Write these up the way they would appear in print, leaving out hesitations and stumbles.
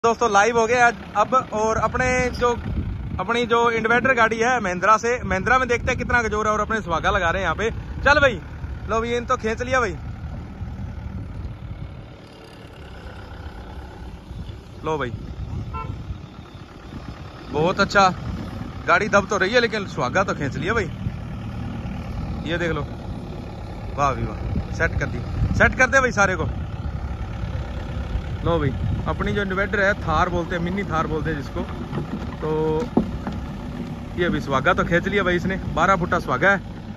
दोस्तों लाइव हो गया अब। और अपनी जो इन्वर्टर गाड़ी है महिंद्रा में देखते हैं कितना जोर है। और अपने सुहागा लगा रहे हैं यहाँ पे। चल भाई, लो भाई, इन तो खींच लिया भाई। लो भाई, बहुत अच्छा गाड़ी दब तो रही है लेकिन सुहागा तो खींच लिया भाई। ये देख लो, वाह भी वाह, सेट कर दे भाई सारे को। लो भाई, अपनी जो इन्वर्टर है थार बोलते हैं, मिनी थार बोलते हैं जिसको, तो ये भी सुहागा तो खींच लिया भाई इसने। 12 फुटा सुहागा है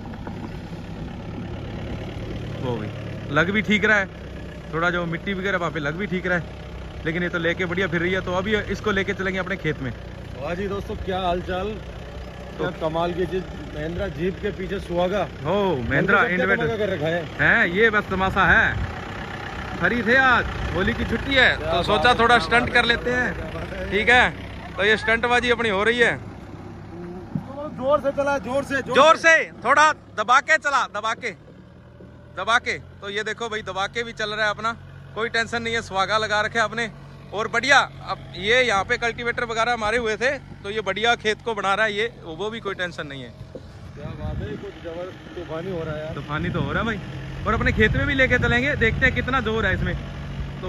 वो भाई। लग भी ठीक रहा है, थोड़ा जो मिट्टी वगैरह वहाँ पे लग भी ठीक रहा है, लेकिन ये तो लेके बढ़िया फिर रही है। तो अभी इसको लेके चलेंगे अपने खेत में। वाह जी दोस्तों, क्या हालचाल, तो कमाल की चीज। महिंद्रा जीप के पीछे सुहागा हो, महिंद्रा इन्वर्टर कर रखा है। ये बस तमाशा है। फ्री थे आज, होली की छुट्टी है तो सोचा थोड़ा स्टंट कर लेते हैं। ठीक है, तो ये स्टंटबाजी अपनी हो रही है। जोर से चला, जोर से थोड़ा दबा के चला, दबा के। तो ये देखो भाई, दबा के भी चल रहा है अपना, कोई टेंशन नहीं है। सुहागा लगा रखे अपने और बढ़िया। अब ये यहाँ पे कल्टीवेटर वगैरह मारे हुए थे तो ये बढ़िया खेत को बना रहा है ये, वो भी कोई टेंशन नहीं है। क्या बात है, कुछ जबरदस्त तूफानी हो रहा है यार। तूफानी तो हो रहा है भाई। और अपने खेत में भी लेके चलेंगे, देखते हैं कितना जोर है इसमें। तो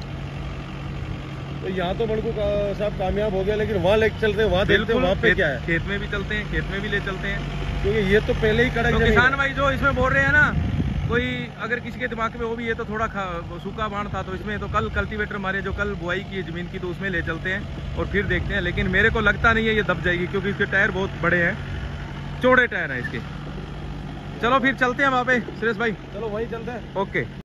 यहाँ तो बड़कू साहब कामयाब हो गया, लेकिन वहाँ लेके चलते हैं, वहाँ देखते हैं वहाँ पे क्या है। खेत में भी चलते हैं, खेत में भी ले चलते हैं, क्योंकि ये तो पहले ही कड़क। तो किसान भाई जो इसमें बोल रहे हैं ना, कोई अगर किसी के दिमाग में वो भी, ये तो थोड़ा सूखा बाण था तो इसमें तो कल कल्टीवेटर मारे, जो कल बुआई की जमीन की, तो उसमें ले चलते हैं और फिर देखते हैं। लेकिन मेरे को लगता नहीं है ये दब जाएगी, क्योंकि इसके टायर बहुत बड़े हैं, चौड़े टायर हैं इसके। चलो फिर चलते हैं वहाँ पे सुरेश भाई। चलो वहीं चलते हैं। ओके।